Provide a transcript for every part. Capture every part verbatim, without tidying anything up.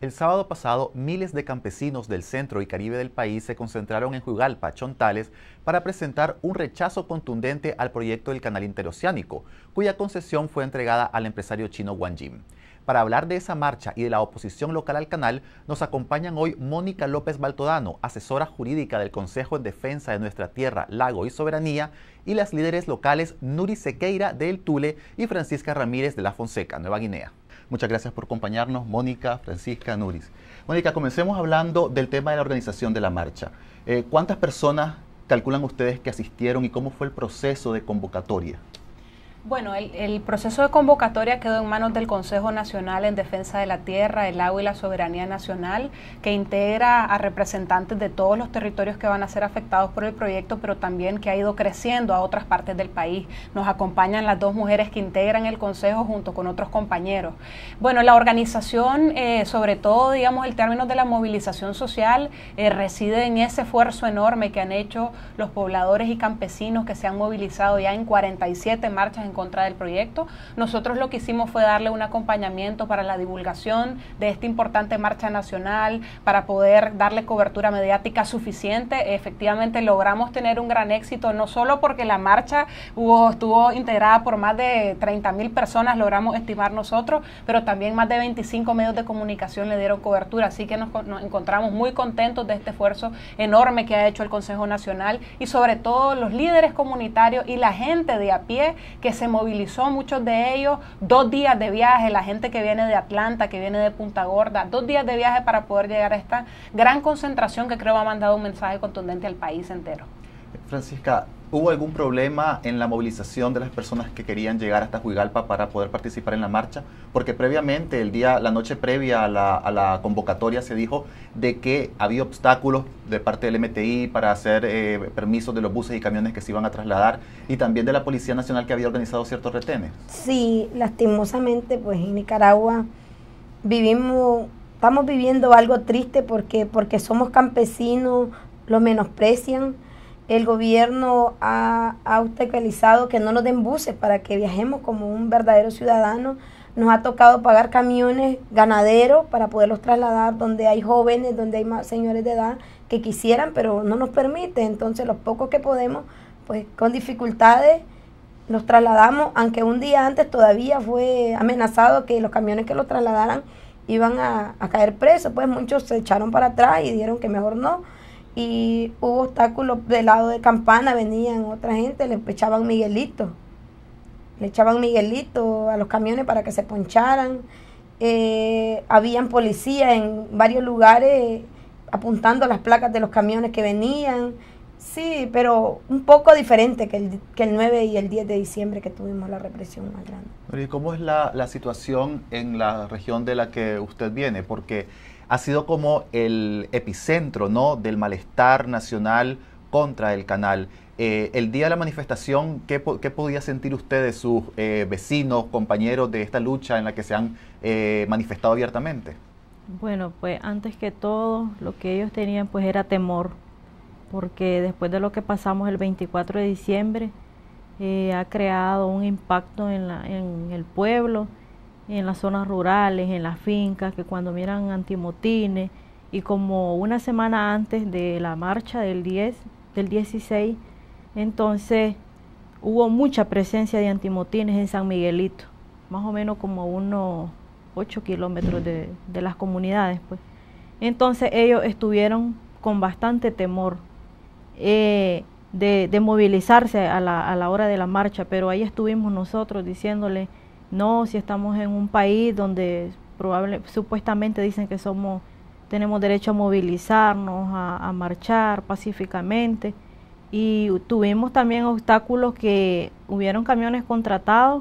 El sábado pasado, miles de campesinos del centro y caribe del país se concentraron en Juigalpa, Chontales, para presentar un rechazo contundente al proyecto del Canal Interoceánico, cuya concesión fue entregada al empresario chino Wang Jin. Para hablar de esa marcha y de la oposición local al canal, nos acompañan hoy Mónica López Baltodano, asesora jurídica del Consejo en Defensa de Nuestra Tierra, Lago y Soberanía, y las líderes locales Nuri Sequeira de El Tule y Francisca Ramírez de La Fonseca, Nueva Guinea. Muchas gracias por acompañarnos, Mónica, Francisca, Nuris. Mónica, comencemos hablando del tema de la organización de la marcha. Eh, ¿Cuántas personas calculan ustedes que asistieron y cómo fue el proceso de convocatoria? Bueno, el, el proceso de convocatoria quedó en manos del Consejo Nacional en Defensa de la Tierra, el Agua y la Soberanía Nacional, que integra a representantes de todos los territorios que van a ser afectados por el proyecto, pero también que ha ido creciendo a otras partes del país. Nos acompañan las dos mujeres que integran el Consejo junto con otros compañeros. Bueno, la organización, eh, sobre todo, digamos, el término de la movilización social, eh, reside en ese esfuerzo enorme que han hecho los pobladores y campesinos que se han movilizado ya en cuarenta y siete marchas en contra del proyecto. Nosotros lo que hicimos fue darle un acompañamiento para la divulgación de esta importante marcha nacional, para poder darle cobertura mediática suficiente. Efectivamente logramos tener un gran éxito, no solo porque la marcha hubo, estuvo integrada por más de treinta mil personas, logramos estimar nosotros, pero también más de veinticinco medios de comunicación le dieron cobertura, así que nos, nos encontramos muy contentos de este esfuerzo enorme que ha hecho el Consejo Nacional y sobre todo los líderes comunitarios y la gente de a pie que se movilizó, muchos de ellos, dos días de viaje, la gente que viene de Atlanta, que viene de Punta Gorda, dos días de viaje para poder llegar a esta gran concentración que creo ha mandado un mensaje contundente al país entero. Francisca, ¿hubo algún problema en la movilización de las personas que querían llegar hasta Juigalpa para poder participar en la marcha? Porque previamente, el día, la noche previa a la, a la convocatoria se dijo de que había obstáculos de parte del M T I para hacer eh, permisos de los buses y camiones que se iban a trasladar y también de la Policía Nacional que había organizado ciertos retenes. Sí, lastimosamente, pues en Nicaragua vivimos, estamos viviendo algo triste porque, porque somos campesinos, lo menosprecian. El gobierno ha, ha obstaculizado que no nos den buses para que viajemos como un verdadero ciudadano. Nos ha tocado pagar camiones ganaderos para poderlos trasladar donde hay jóvenes, donde hay más señores de edad que quisieran, pero no nos permite. Entonces los pocos que podemos, pues con dificultades los trasladamos, aunque un día antes todavía fue amenazado que los camiones que los trasladaran iban a, a caer presos. Pues muchos se echaron para atrás y dijeron que mejor no. Y hubo obstáculos del lado de Campana, venían otra gente, le echaban Miguelito, le echaban Miguelito a los camiones para que se poncharan, eh, habían policías en varios lugares apuntando las placas de los camiones que venían, sí, pero un poco diferente que el, que el nueve y el diez de diciembre que tuvimos la represión más grande. ¿Y cómo es la, la situación en la región de la que usted viene? Porque ha sido como el epicentro, ¿no?, del malestar nacional contra el canal. Eh, el día de la manifestación, ¿qué, qué podía sentir ustedes, sus eh, vecinos, compañeros de esta lucha en la que se han eh, manifestado abiertamente? Bueno, pues antes que todo, lo que ellos tenían pues era temor, porque después de lo que pasamos el veinticuatro de diciembre, eh, ha creado un impacto en, la, en el pueblo, en las zonas rurales, en las fincas, que cuando miran antimotines, y como una semana antes de la marcha del diez, del dieciséis, entonces hubo mucha presencia de antimotines en San Miguelito, más o menos como unos ocho kilómetros de, de las comunidades, pues. Entonces ellos estuvieron con bastante temor eh, de, de movilizarse a la, a la hora de la marcha, pero ahí estuvimos nosotros diciéndole: no, si estamos en un país donde probable, supuestamente dicen que somos, tenemos derecho a movilizarnos, a, a marchar pacíficamente, y tuvimos también obstáculos que hubieron camiones contratados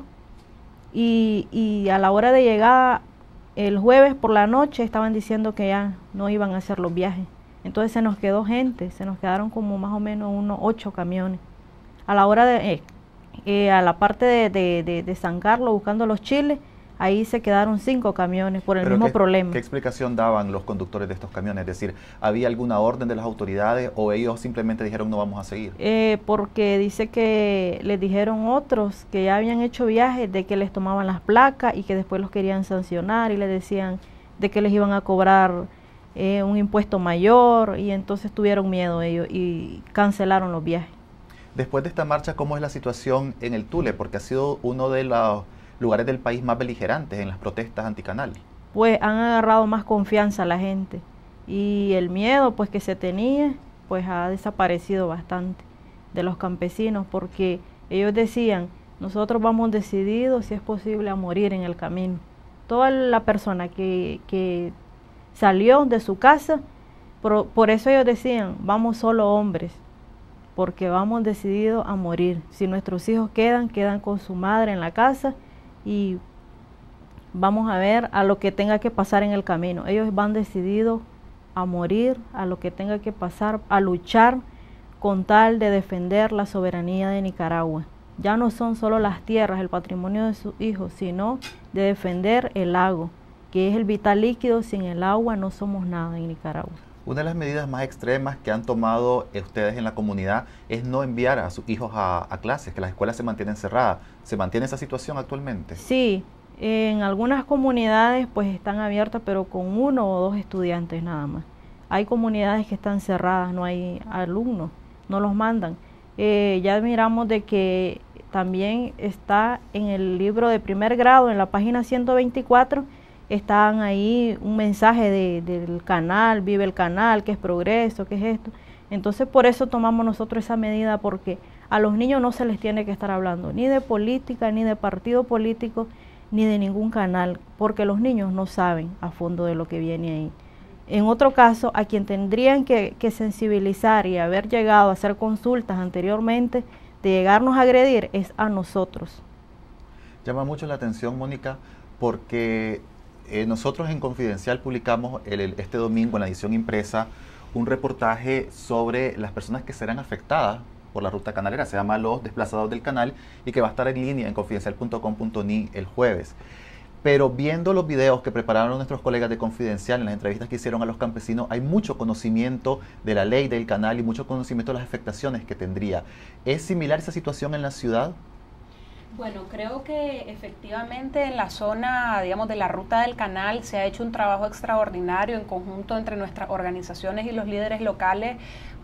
y, y a la hora de llegar el jueves por la noche estaban diciendo que ya no iban a hacer los viajes. Entonces se nos quedó gente, se nos quedaron como más o menos unos ocho camiones. A la hora de... Eh, Eh, a la parte de, de, de, de San Carlos buscando los chiles, ahí se quedaron cinco camiones por el mismo qué, problema. ¿Qué explicación daban los conductores de estos camiones? Es decir, ¿había alguna orden de las autoridades o ellos simplemente dijeron no vamos a seguir? Eh, porque dice que les dijeron otros que ya habían hecho viajes de que les tomaban las placas y que después los querían sancionar y les decían de que les iban a cobrar eh, un impuesto mayor, y entonces tuvieron miedo ellos y cancelaron los viajes. Después de esta marcha, ¿cómo es la situación en el Tule? Porque ha sido uno de los lugares del país más beligerantes en las protestas anticanal. Pues han agarrado más confianza a la gente, y el miedo pues que se tenía pues ha desaparecido bastante de los campesinos, porque ellos decían, nosotros vamos decididos, si es posible, a morir en el camino. Toda la persona que, que salió de su casa, por, por eso ellos decían, vamos solo hombres, porque vamos decididos a morir. Si nuestros hijos quedan, quedan con su madre en la casa, y vamos a ver a lo que tenga que pasar en el camino. Ellos van decididos a morir, a lo que tenga que pasar, a luchar con tal de defender la soberanía de Nicaragua. Ya no son solo las tierras, el patrimonio de sus hijos, sino de defender el lago, que es el vital líquido. Sin el agua no somos nada en Nicaragua. Una de las medidas más extremas que han tomado ustedes en la comunidad es no enviar a sus hijos a, a clases, que las escuelas se mantienen cerradas. ¿Se mantiene esa situación actualmente? Sí, en algunas comunidades pues están abiertas, pero con uno o dos estudiantes nada más. Hay comunidades que están cerradas, no hay alumnos, no los mandan. Eh, ya miramos de que también está en el libro de primer grado, en la página ciento veinticuatro, están ahí un mensaje de, del canal, Vive el Canal, que es progreso, que es esto. Entonces por eso tomamos nosotros esa medida, porque a los niños no se les tiene que estar hablando ni de política, ni de partido político, ni de ningún canal, porque los niños no saben a fondo de lo que viene ahí. En otro caso, a quien tendrían que, que sensibilizar y haber llegado a hacer consultas anteriormente, de llegarnos a agredir, es a nosotros. Llama mucho la atención, Mónica, porque eh, nosotros en Confidencial publicamos el, el, este domingo en la edición impresa un reportaje sobre las personas que serán afectadas por la ruta canalera, se llama Los Desplazados del Canal, y que va a estar en línea en confidencial punto com punto ni el jueves. Pero viendo los videos que prepararon nuestros colegas de Confidencial en las entrevistas que hicieron a los campesinos, hay mucho conocimiento de la ley del canal y mucho conocimiento de las afectaciones que tendría. ¿Es similar esa situación en la ciudad? Bueno, creo que efectivamente en la zona, digamos, de la ruta del canal se ha hecho un trabajo extraordinario en conjunto entre nuestras organizaciones y los líderes locales.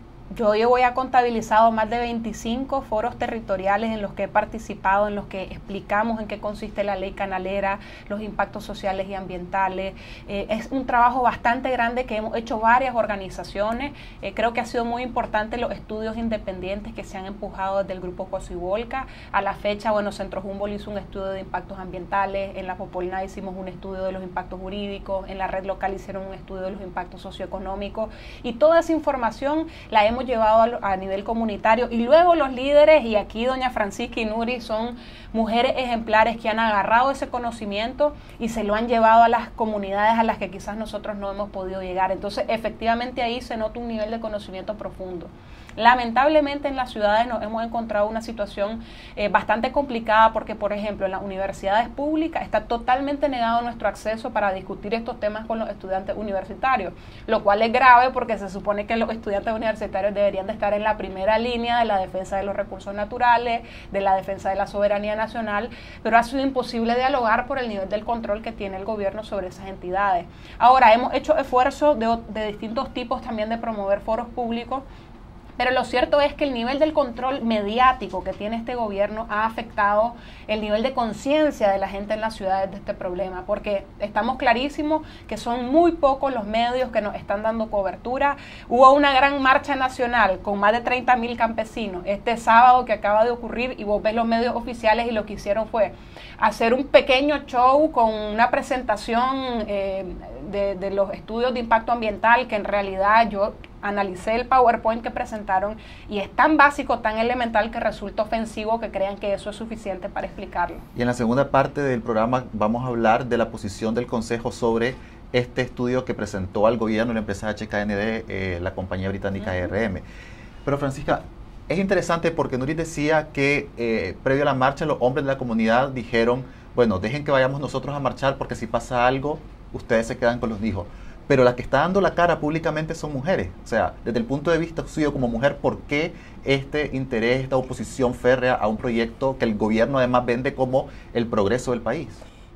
Yo llevo ya contabilizado más de veinticinco foros territoriales en los que he participado, en los que explicamos en qué consiste la ley canalera, los impactos sociales y ambientales. Eh, es un trabajo bastante grande que hemos hecho varias organizaciones. Eh, creo que ha sido muy importante los estudios independientes que se han empujado desde el grupo Cocibolca. A la fecha, bueno, Centro Humboldt hizo un estudio de impactos ambientales, en la Popolná hicimos un estudio de los impactos jurídicos, en la red local hicieron un estudio de los impactos socioeconómicos, y toda esa información la hemos llevado a, a nivel comunitario, y luego los líderes, y aquí doña Francisca y Nuri son mujeres ejemplares que han agarrado ese conocimiento y se lo han llevado a las comunidades a las que quizás nosotros no hemos podido llegar. Entonces efectivamente ahí se nota un nivel de conocimiento profundo. Lamentablemente en las ciudades nos hemos encontrado una situación eh, bastante complicada, porque por ejemplo en las universidades públicas está totalmente negado nuestro acceso para discutir estos temas con los estudiantes universitarios, lo cual es grave porque se supone que los estudiantes universitarios deberían de estar en la primera línea de la defensa de los recursos naturales, de la defensa de la soberanía nacional, pero ha sido imposible dialogar por el nivel del control que tiene el gobierno sobre esas entidades. Ahora, hemos hecho esfuerzos de, de distintos tipos también de promover foros públicos, pero lo cierto es que el nivel del control mediático que tiene este gobierno ha afectado el nivel de conciencia de la gente en las ciudades de este problema, porque estamos clarísimos que son muy pocos los medios que nos están dando cobertura. Hubo una gran marcha nacional con más de treinta mil campesinos este sábado que acaba de ocurrir, y vos ves los medios oficiales y lo que hicieron fue hacer un pequeño show con una presentación eh, de, de los estudios de impacto ambiental, que en realidad yo analicé el PowerPoint que presentaron y es tan básico, tan elemental, que resulta ofensivo que crean que eso es suficiente para explicarlo. Y en la segunda parte del programa vamos a hablar de la posición del Consejo sobre este estudio que presentó al gobierno la empresa H K N D, eh, la compañía británica uh-huh. E R M. Pero Francisca, es interesante porque Nuri decía que eh, previo a la marcha los hombres de la comunidad dijeron, bueno, dejen que vayamos nosotros a marchar porque si pasa algo, ustedes se quedan con los hijos. Pero la que está dando la cara públicamente son mujeres. O sea, desde el punto de vista suyo como mujer, ¿por qué este interés, esta oposición férrea a un proyecto que el gobierno además vende como el progreso del país?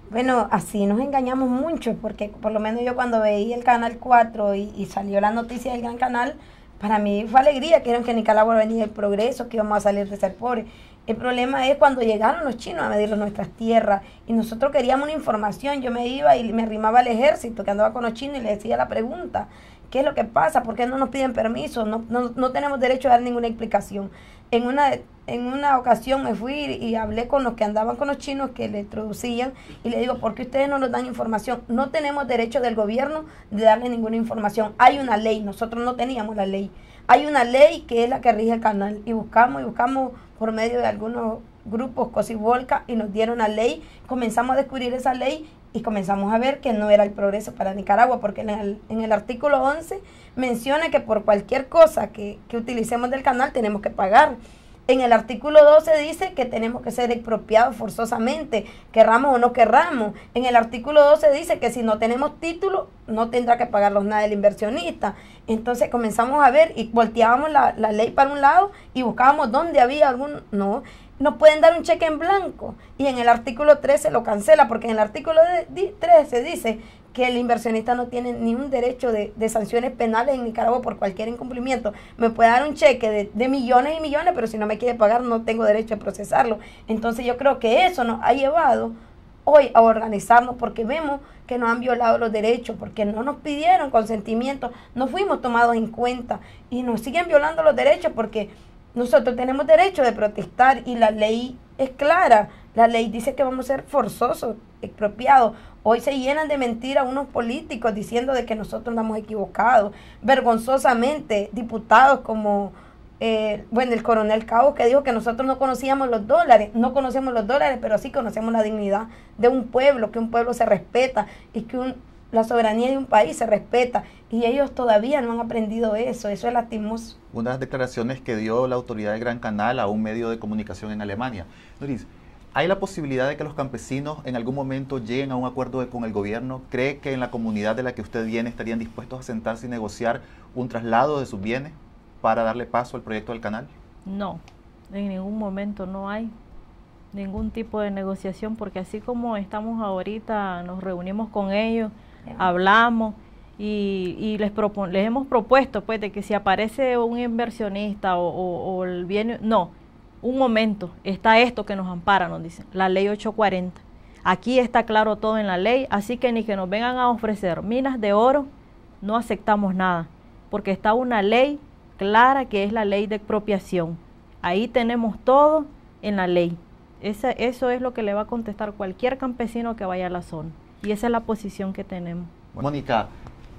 Bueno, así nos engañamos mucho, porque por lo menos yo cuando veía el Canal cuatro y, y salió la noticia del Gran Canal, para mí fue alegría, que eran que en Nicaragua venía el progreso, que íbamos a salir de ser pobres. El problema es cuando llegaron los chinos a medir nuestras tierras y nosotros queríamos una información. Yo me iba y me arrimaba al ejército que andaba con los chinos y le decía la pregunta: ¿qué es lo que pasa? ¿Por qué no nos piden permiso? No, no, no tenemos derecho a dar ninguna explicación. En una, en una ocasión me fui y hablé con los que andaban con los chinos que le introducían y le digo: ¿por qué ustedes no nos dan información? No tenemos derecho del gobierno de darle ninguna información. Hay una ley, nosotros no teníamos la ley. Hay una ley que es la que rige el canal y buscamos y buscamos por medio de algunos grupos Cocibolca y nos dieron la ley. Comenzamos a descubrir esa ley y comenzamos a ver que no era el progreso para Nicaragua, porque en el, en el artículo once menciona que por cualquier cosa que, que utilicemos del canal tenemos que pagar. En el artículo doce dice que tenemos que ser expropiados forzosamente, querramos o no querramos. En el artículo doce dice que si no tenemos título, no tendrá que pagarlos nada el inversionista. Entonces comenzamos a ver y volteábamos la, la ley para un lado y buscábamos dónde había algún... No, nos pueden dar un cheque en blanco. Y en el artículo trece lo cancela, porque en el artículo trece dice que el inversionista no tiene ni un derecho de, de sanciones penales en Nicaragua por cualquier incumplimiento. Me puede dar un cheque de, de millones y millones, pero si no me quiere pagar no tengo derecho a procesarlo. Entonces yo creo que eso nos ha llevado hoy a organizarnos, porque vemos que nos han violado los derechos, porque no nos pidieron consentimiento, no fuimos tomados en cuenta y nos siguen violando los derechos, porque nosotros tenemos derecho de protestar y la ley es clara. La ley dice que vamos a ser forzosos, expropiados. Hoy se llenan de mentiras unos políticos diciendo de que nosotros andamos equivocados. Vergonzosamente, diputados como, eh, bueno, el coronel Cabo, que dijo que nosotros no conocíamos los dólares. No conocemos los dólares, pero sí conocemos la dignidad de un pueblo, que un pueblo se respeta y que un, la soberanía de un país se respeta. Y ellos todavía no han aprendido eso. Eso es lastimoso. Unas declaraciones que dio la autoridad del Gran Canal a un medio de comunicación en Alemania. Doris, ¿hay la posibilidad de que los campesinos en algún momento lleguen a un acuerdo de, con el gobierno? ¿Cree que en la comunidad de la que usted viene estarían dispuestos a sentarse y negociar un traslado de sus bienes para darle paso al proyecto del canal? No, en ningún momento no hay ningún tipo de negociación, porque así como estamos ahorita, nos reunimos con ellos, hablamos y, y les, propon les hemos propuesto pues de que si aparece un inversionista o, o, o el bien, no, un momento, está esto que nos ampara, nos dicen, la ley ochocientos cuarenta. Aquí está claro todo en la ley, así que ni que nos vengan a ofrecer minas de oro, no aceptamos nada, porque está una ley clara que es la ley de expropiación. Ahí tenemos todo en la ley. Esa, eso es lo que le va a contestar cualquier campesino que vaya a la zona. Y esa es la posición que tenemos. Mónica,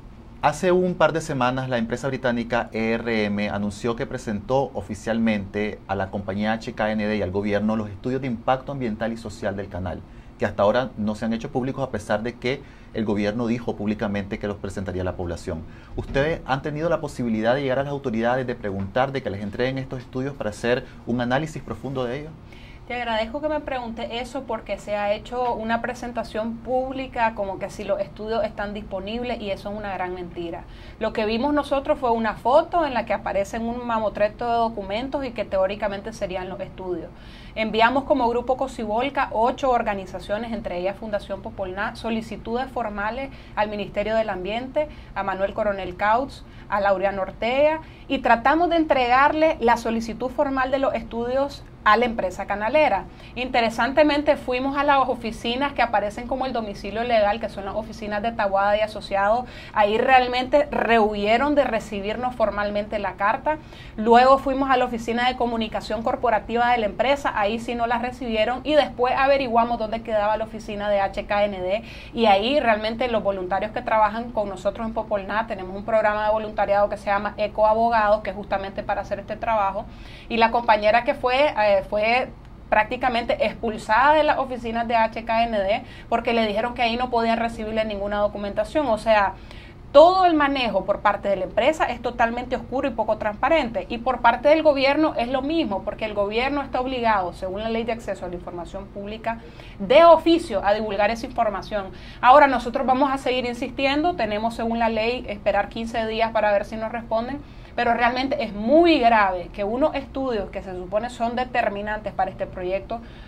hace un par de semanas la empresa británica E R M anunció que presentó oficialmente a la compañía H K N D y al gobierno los estudios de impacto ambiental y social del canal, que hasta ahora no se han hecho públicos a pesar de que el gobierno dijo públicamente que los presentaría a la población. ¿Ustedes han tenido la posibilidad de llegar a las autoridades, de preguntar, de que les entreguen estos estudios para hacer un análisis profundo de ellos? Te agradezco que me pregunte eso, porque se ha hecho una presentación pública como que si los estudios están disponibles, y eso es una gran mentira. Lo que vimos nosotros fue una foto en la que aparecen un mamotreto de documentos y que teóricamente serían los estudios. Enviamos como Grupo Cocibolca ocho organizaciones, entre ellas Fundación Popolná, solicitudes formales al Ministerio del Ambiente, a Manuel Coronel Cautz, a Laureano Ortega, y tratamos de entregarle la solicitud formal de los estudios a la empresa canalera. Interesantemente, fuimos a las oficinas que aparecen como el domicilio legal, que son las oficinas de Taboada y Asociados. Ahí realmente rehuyeron de recibirnos formalmente la carta. Luego fuimos a la oficina de comunicación corporativa de la empresa, ahí sí no la recibieron, y después averiguamos dónde quedaba la oficina de H K N D, y ahí realmente los voluntarios que trabajan con nosotros en Popolná, tenemos un programa de voluntariado que se llama Eco Abogados, que es justamente para hacer este trabajo, y la compañera que fue eh, fue prácticamente expulsada de las oficinas de H K N D porque le dijeron que ahí no podían recibirle ninguna documentación. O sea, todo el manejo por parte de la empresa es totalmente oscuro y poco transparente, y por parte del gobierno es lo mismo, porque el gobierno está obligado, según la Ley de Acceso a la Información Pública, de oficio a divulgar esa información. Ahora nosotros vamos a seguir insistiendo, tenemos según la ley esperar quince días para ver si nos responden, pero realmente es muy grave que unos estudios que se supone son determinantes para este proyecto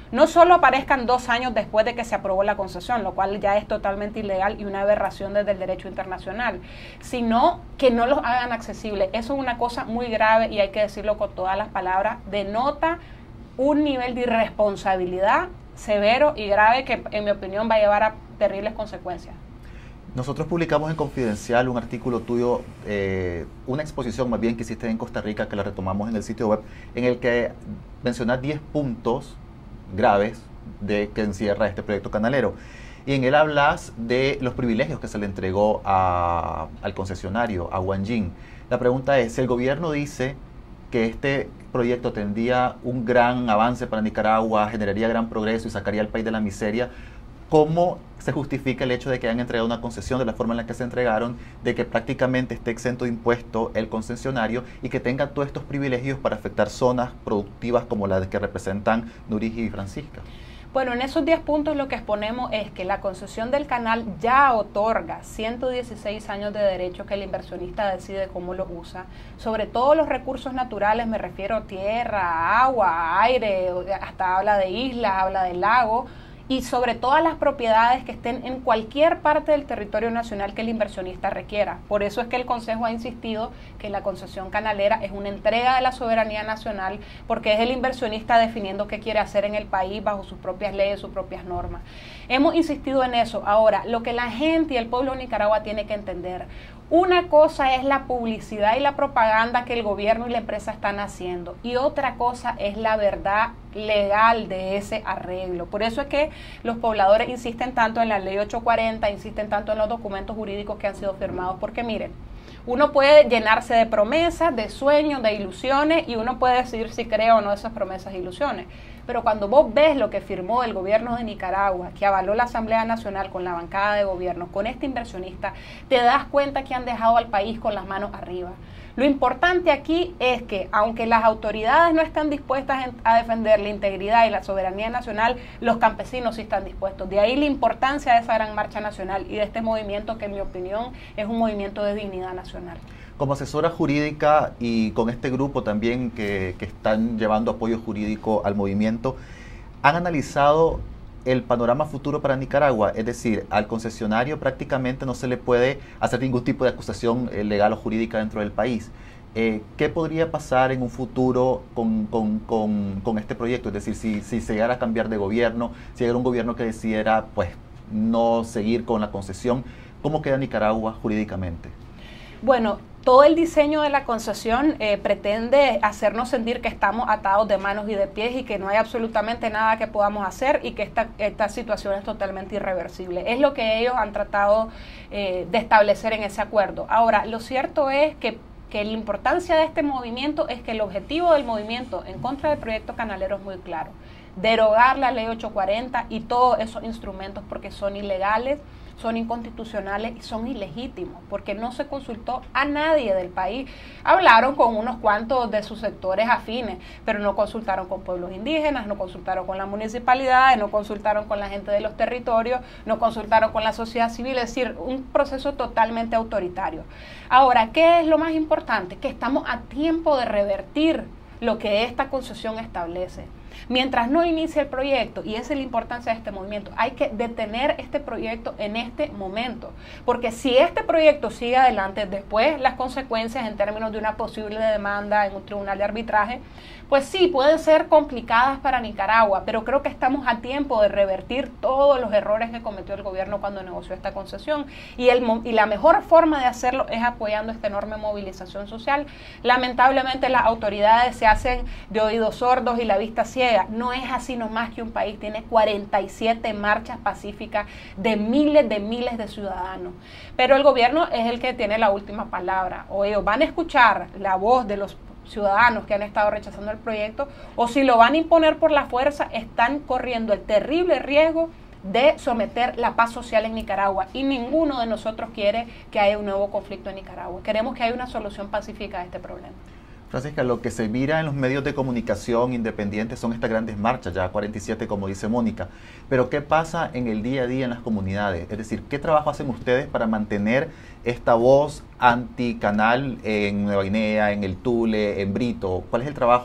no solo aparezcan dos años después de que se aprobó la concesión, lo cual ya es totalmente ilegal y una aberración desde el derecho internacional, sino que no los hagan accesibles. Eso es una cosa muy grave y hay que decirlo con todas las palabras, denota un nivel de irresponsabilidad severo y grave que en mi opinión va a llevar a terribles consecuencias. Nosotros publicamos en Confidencial un artículo tuyo, eh, una exposición más bien que hiciste en Costa Rica, que la retomamos en el sitio web, en el que mencionas diez puntos graves de que encierra este proyecto canalero. Y en él hablas de los privilegios que se le entregó a, al concesionario, a Huanjin. La pregunta es, si el gobierno dice que este proyecto tendría un gran avance para Nicaragua, generaría gran progreso y sacaría al país de la miseria, ¿cómo se justifica el hecho de que hayan entregado una concesión de la forma en la que se entregaron, de que prácticamente esté exento de impuesto el concesionario y que tenga todos estos privilegios para afectar zonas productivas como las que representan Nuriji y Francisca? Bueno, en esos diez puntos lo que exponemos es que la concesión del canal ya otorga ciento dieciséis años de derecho que el inversionista decide cómo lo usa. Sobre todos los recursos naturales, me refiero a tierra, agua, aire, hasta habla de islas, habla de lago, y sobre todas las propiedades que estén en cualquier parte del territorio nacional que el inversionista requiera. Por eso es que el Consejo ha insistido que la concesión canalera es una entrega de la soberanía nacional, porque es el inversionista definiendo qué quiere hacer en el país bajo sus propias leyes, sus propias normas. Hemos insistido en eso. Ahora, lo que la gente y el pueblo de Nicaragua tiene que entender, una cosa es la publicidad y la propaganda que el gobierno y la empresa están haciendo y otra cosa es la verdad legal de ese arreglo. Por eso es que los pobladores insisten tanto en la ley ocho cuarenta, insisten tanto en los documentos jurídicos que han sido firmados, porque miren, uno puede llenarse de promesas, de sueños, de ilusiones y uno puede decidir si cree o no esas promesas e ilusiones. Pero cuando vos ves lo que firmó el gobierno de Nicaragua, que avaló la Asamblea Nacional con la bancada de gobierno, con este inversionista, te das cuenta que han dejado al país con las manos arriba. Lo importante aquí es que, aunque las autoridades no están dispuestas a defender la integridad y la soberanía nacional, los campesinos sí están dispuestos. De ahí la importancia de esa gran marcha nacional y de este movimiento que, en mi opinión, es un movimiento de dignidad nacional. Como asesora jurídica y con este grupo también que, que están llevando apoyo jurídico al movimiento, ¿han analizado el panorama futuro para Nicaragua? Es decir, al concesionario prácticamente no se le puede hacer ningún tipo de acusación eh, legal o jurídica dentro del país. Eh, ¿Qué podría pasar en un futuro con, con, con, con este proyecto? Es decir, si, si se llegara a cambiar de gobierno, si llegara un gobierno que decidiera pues, no seguir con la concesión, ¿cómo queda Nicaragua jurídicamente? Bueno, todo el diseño de la concesión eh, pretende hacernos sentir que estamos atados de manos y de pies y que no hay absolutamente nada que podamos hacer y que esta, esta situación es totalmente irreversible. Es lo que ellos han tratado eh, de establecer en ese acuerdo. Ahora, lo cierto es que, que la importancia de este movimiento es que el objetivo del movimiento en contra del proyecto canalero es muy claro. Derogar la ley ocho cuarenta y todos esos instrumentos porque son ilegales, son inconstitucionales y son ilegítimos, porque no se consultó a nadie del país. Hablaron con unos cuantos de sus sectores afines, pero no consultaron con pueblos indígenas, no consultaron con las municipalidades, no consultaron con la gente de los territorios, no consultaron con la sociedad civil, es decir, un proceso totalmente autoritario. Ahora, ¿qué es lo más importante? Que estamos a tiempo de revertir lo que esta concesión establece. Mientras no inicie el proyecto, y esa es la importancia de este movimiento, hay que detener este proyecto en este momento, porque si este proyecto sigue adelante, después las consecuencias en términos de una posible demanda en un tribunal de arbitraje, pues sí, pueden ser complicadas para Nicaragua, pero creo que estamos a tiempo de revertir todos los errores que cometió el gobierno cuando negoció esta concesión, y, el, y la mejor forma de hacerlo es apoyando esta enorme movilización social. Lamentablemente las autoridades se hacen de oídos sordos y la vista ciega. No es así nomás que un país tiene cuarenta y siete marchas pacíficas de miles de miles de ciudadanos, pero el gobierno es el que tiene la última palabra, o ellos van a escuchar la voz de los ciudadanos que han estado rechazando el proyecto, o si lo van a imponer por la fuerza, están corriendo el terrible riesgo de someter la paz social en Nicaragua, y ninguno de nosotros quiere que haya un nuevo conflicto en Nicaragua. Queremos que haya una solución pacífica a este problema. Francisca, lo que se mira en los medios de comunicación independientes son estas grandes marchas, ya cuarenta y siete como dice Mónica, pero ¿qué pasa en el día a día en las comunidades? Es decir, ¿qué trabajo hacen ustedes para mantener esta voz anticanal en Nueva Guinea, en el Tule, en Brito? ¿Cuál es el trabajo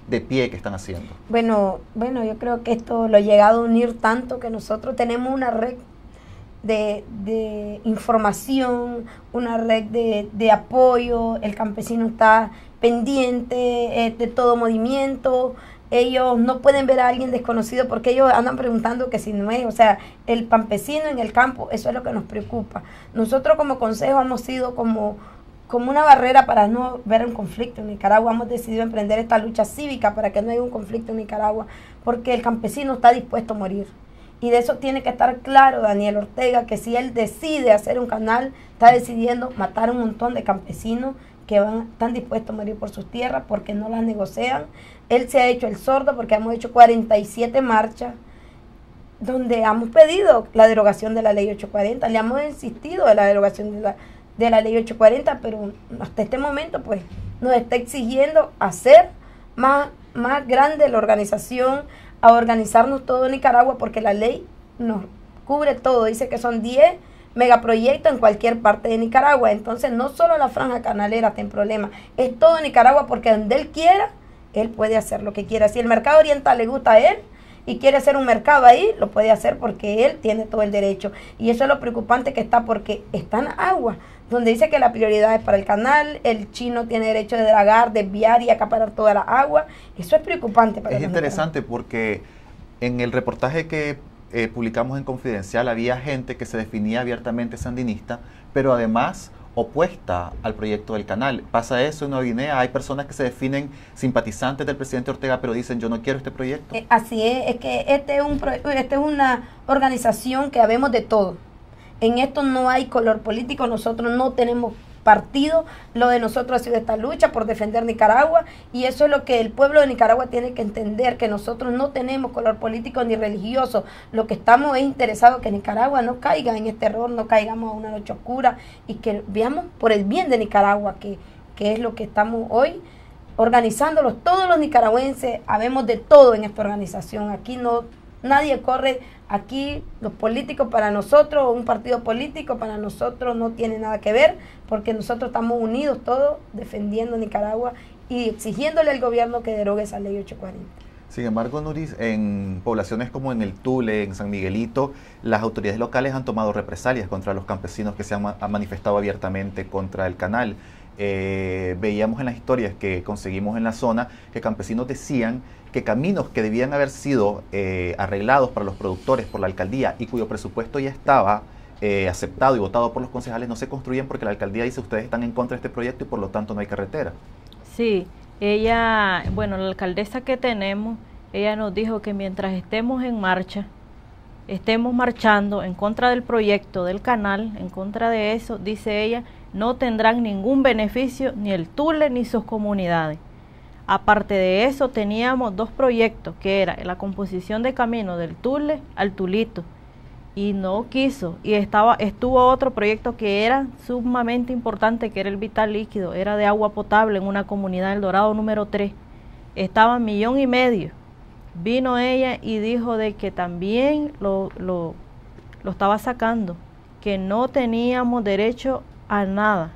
de pie que están haciendo? Bueno, bueno, yo creo que esto lo ha llegado a unir tanto que nosotros tenemos una red de, de información, una red de, de apoyo, el campesino está pendiente eh, de todo movimiento. Ellos no pueden ver a alguien desconocido porque ellos andan preguntando que si no es, o sea, el campesino en el campo, eso es lo que nos preocupa. Nosotros como consejo hemos sido como, como una barrera para no ver un conflicto en Nicaragua. Hemos decidido emprender esta lucha cívica para que no haya un conflicto en Nicaragua, porque el campesino está dispuesto a morir. Y de eso tiene que estar claro Daniel Ortega, que si él decide hacer un canal, está decidiendo matar a un montón de campesinos que van, están dispuestos a morir por sus tierras porque no las negocian. Él se ha hecho el sordo porque hemos hecho cuarenta y siete marchas donde hemos pedido la derogación de la ley ochocientos cuarenta, le hemos insistido en la derogación de la, de la ley ochocientos cuarenta, pero hasta este momento pues nos está exigiendo hacer más, más grande la organización, a organizarnos todo en Nicaragua porque la ley nos cubre todo, dice que son diez megaproyectos en cualquier parte de Nicaragua. Entonces no solo la franja canalera está en problema, es todo Nicaragua porque donde él quiera, él puede hacer lo que quiera. Si el mercado oriental le gusta a él y quiere hacer un mercado ahí, lo puede hacer porque él tiene todo el derecho. Y eso es lo preocupante que está, porque está en agua, donde dice que la prioridad es para el canal, el chino tiene derecho de dragar, desviar y acaparar toda la agua. Eso es preocupante para Es interesante porque en el reportaje que eh, publicamos en Confidencial había gente que se definía abiertamente sandinista, pero además opuesta al proyecto del canal. Pasa eso en Nueva Guinea, hay personas que se definen simpatizantes del presidente Ortega, pero dicen yo no quiero este proyecto. Eh, así es, es que este es, un, este es una organización que habemos de todo. En esto no hay color político, nosotros no tenemos partido, lo de nosotros ha sido esta lucha por defender Nicaragua, y eso es lo que el pueblo de Nicaragua tiene que entender, que nosotros no tenemos color político ni religioso. Lo que estamos es interesados que Nicaragua no caiga en este error, no caigamos a una noche oscura, y que veamos por el bien de Nicaragua, que, que es lo que estamos hoy organizándolos todos los nicaragüenses. Habemos de todo en esta organización, aquí no nadie corre. Aquí los políticos para nosotros, un partido político para nosotros no tiene nada que ver, porque nosotros estamos unidos todos defendiendo Nicaragua y exigiéndole al gobierno que derogue esa ley ochocientos cuarenta. Sin embargo, Nuris, en poblaciones como en el Tule, en San Miguelito, las autoridades locales han tomado represalias contra los campesinos que se han, han manifestado abiertamente contra el canal. Eh, veíamos en las historias que conseguimos en la zona que campesinos decían que caminos que debían haber sido eh, arreglados para los productores por la alcaldía y cuyo presupuesto ya estaba eh, aceptado y votado por los concejales no se construyen porque la alcaldía dice ustedes están en contra de este proyecto y por lo tanto no hay carretera. Sí, ella, bueno, la alcaldesa que tenemos, ella nos dijo que mientras estemos en marcha, estemos marchando en contra del proyecto del canal, en contra de eso, dice ella, no tendrán ningún beneficio ni el Tule ni sus comunidades. Aparte de eso, teníamos dos proyectos, que era la composición de camino del Tule al Tulito, y no quiso. Y estaba estuvo otro proyecto que era sumamente importante, que era el Vital Líquido, era de agua potable en una comunidad del Dorado número tres. Estaba millón y medio. Vino ella y dijo de que también lo, lo, lo estaba sacando, que no teníamos derecho a nada.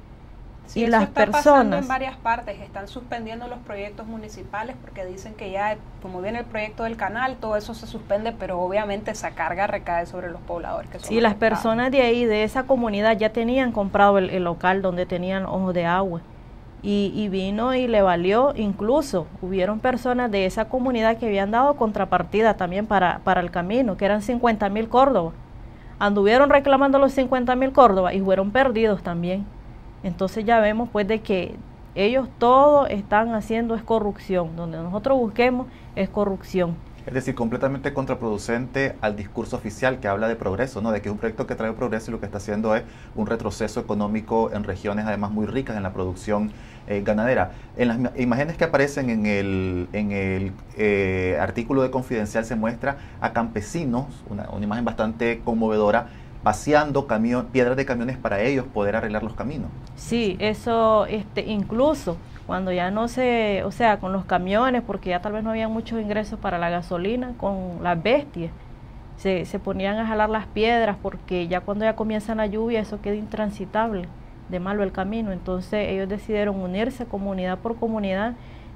Sí, y eso las está personas pasando en varias partes, están suspendiendo los proyectos municipales porque dicen que ya, como viene el proyecto del canal, todo eso se suspende, pero obviamente esa carga recae sobre los pobladores. Que son sí, las personas de ahí, de esa comunidad, ya tenían comprado el, el local donde tenían ojos de agua, y, y vino y le valió. Incluso hubieron personas de esa comunidad que habían dado contrapartida también para, para el camino, que eran cincuenta mil córdobas. Anduvieron reclamando los cincuenta mil córdobas y fueron perdidos también. Entonces ya vemos pues de que ellos todo están haciendo es corrupción, donde nosotros busquemos es corrupción. Es decir, completamente contraproducente al discurso oficial que habla de progreso, ¿no? De que es un proyecto que trae progreso y lo que está haciendo es un retroceso económico en regiones además muy ricas en la producción eh, ganadera. En las imágenes que aparecen en el, en el eh, artículo de Confidencial se muestra a campesinos, una, una imagen bastante conmovedora, vaciando camión, piedras de camiones para ellos poder arreglar los caminos. Sí, eso este, incluso cuando ya no se, o sea, con los camiones, porque ya tal vez no había muchos ingresos para la gasolina, con las bestias, se, se ponían a jalar las piedras, porque ya cuando ya comienza la lluvia eso queda intransitable, de malo el camino. Entonces ellos decidieron unirse comunidad por comunidad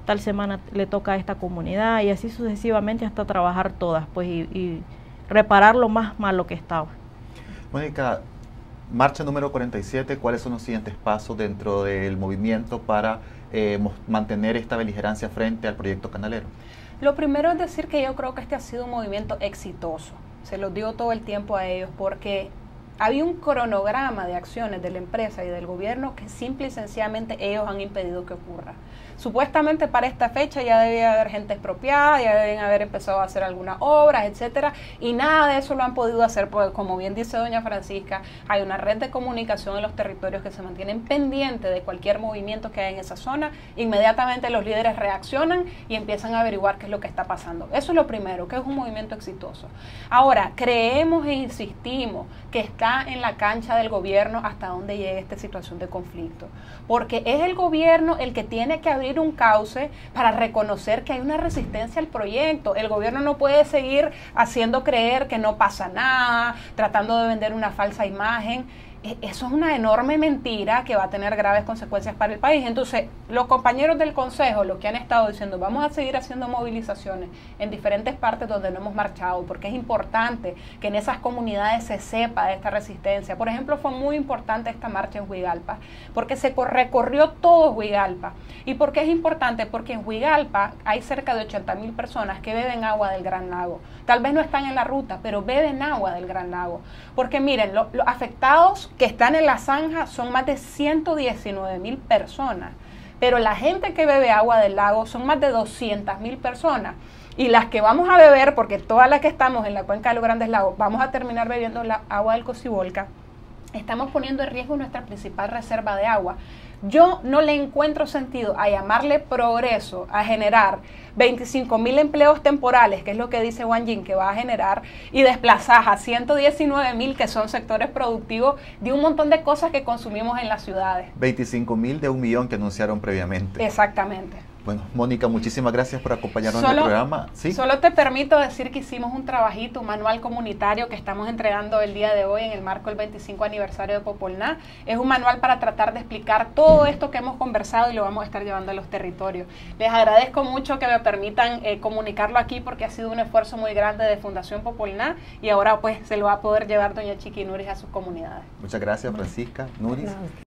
tal semana le toca a esta comunidad y así sucesivamente hasta trabajar todas, pues y, y reparar lo más malo que estaba. Mónica, marcha número cuarenta y siete, ¿cuáles son los siguientes pasos dentro del movimiento para eh, mantener esta beligerancia frente al proyecto canalero? Lo primero es decir que yo creo que este ha sido un movimiento exitoso, se los digo todo el tiempo a ellos, porque había un cronograma de acciones de la empresa y del gobierno que simple y sencillamente ellos han impedido que ocurra. Supuestamente para esta fecha ya debía haber gente expropiada, ya deben haber empezado a hacer algunas obras, etcétera, y nada de eso lo han podido hacer porque, como bien dice doña Francisca, hay una red de comunicación en los territorios que se mantienen pendientes de cualquier movimiento que hay en esa zona. Inmediatamente los líderes reaccionan y empiezan a averiguar qué es lo que está pasando. Eso es lo primero, que es un movimiento exitoso. Ahora, creemos e insistimos que está en la cancha del gobierno hasta donde llegue esta situación de conflicto, porque es el gobierno el que tiene que abrir un cauce para reconocer que hay una resistencia al proyecto. El gobierno no puede seguir haciendo creer que no pasa nada, tratando de vender una falsa imagen. Eso es una enorme mentira que va a tener graves consecuencias para el país. Entonces, los compañeros del Consejo, lo que han estado diciendo, vamos a seguir haciendo movilizaciones en diferentes partes donde no hemos marchado, porque es importante que en esas comunidades se sepa de esta resistencia. Por ejemplo, fue muy importante esta marcha en Huigalpa, porque se recorrió todo Huigalpa. ¿Y por qué es importante? Porque en Huigalpa hay cerca de ochenta mil personas que beben agua del Gran Lago. Tal vez no están en la ruta, pero beben agua del Gran Lago. Porque miren, los lo afectados que están en la zanja son más de ciento diecinueve mil personas, pero la gente que bebe agua del lago son más de doscientas mil personas, y las que vamos a beber, porque todas las que estamos en la cuenca de los Grandes Lagos vamos a terminar bebiendo la agua del Cocibolca, estamos poniendo en riesgo nuestra principal reserva de agua. Yo no le encuentro sentido a llamarle progreso, a generar veinticinco mil empleos temporales, que es lo que dice Wang Jin que va a generar, y desplazar a ciento diecinueve mil, que son sectores productivos, de un montón de cosas que consumimos en las ciudades. veinticinco mil de un millón que anunciaron previamente. Exactamente. Bueno, Mónica, muchísimas gracias por acompañarnos Solo, en el programa. ¿Sí? Solo te permito decir que hicimos un trabajito, un manual comunitario que estamos entregando el día de hoy en el marco del veinticinco aniversario de Popolná. Es un manual para tratar de explicar todo esto que hemos conversado y lo vamos a estar llevando a los territorios. Les agradezco mucho que me permitan eh, comunicarlo aquí, porque ha sido un esfuerzo muy grande de Fundación Popolná y ahora pues se lo va a poder llevar doña Chiqui Nuris a sus comunidades. Muchas gracias, Francisca. Nuris. No,